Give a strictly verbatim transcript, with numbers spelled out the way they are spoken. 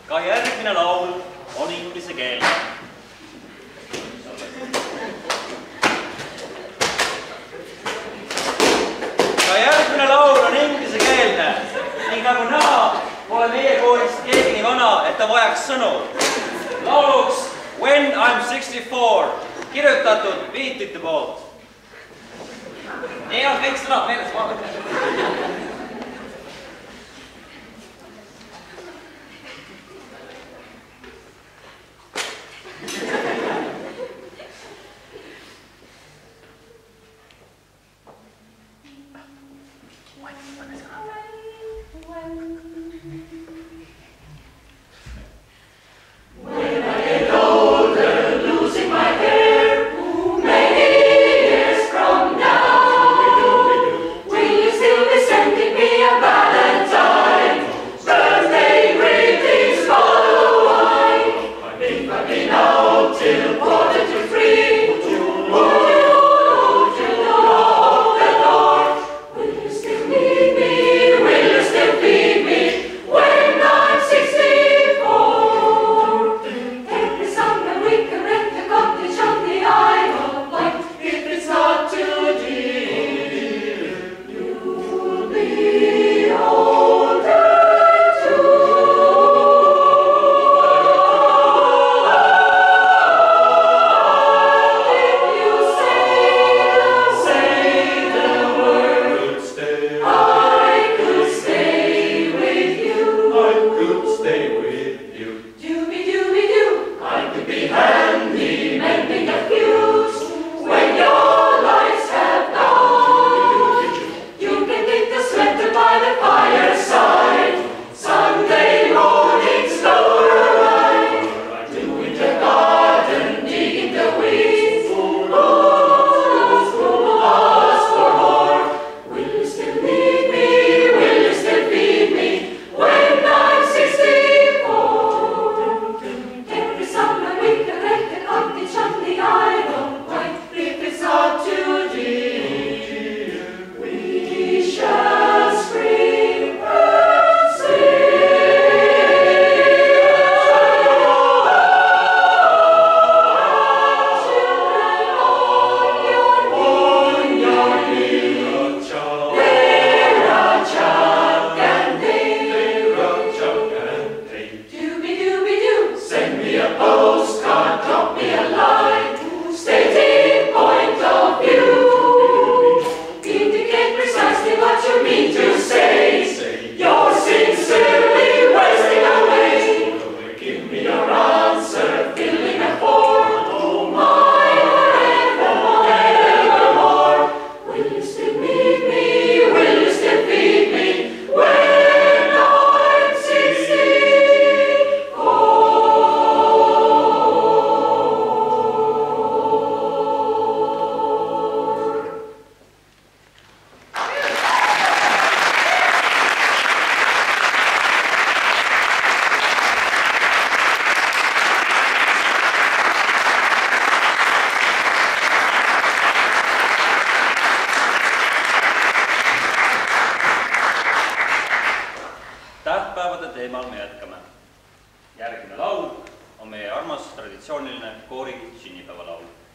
Ka järgmine laul on inglise keelne. Ka järgmine laul on inglise keelne. Ning nagu näha, pole meie koolist keegi nii vana, et ta vajaks sõnu. Lauluks When I'm sixty-four, kirjutatud Beatlesite poolt. Nii on kõik sõnad meeles vaadata. Tähtpäevade teemal me jätkame. Järgmine laul on meie armas traditsiooniline koori sünnipäevalaul.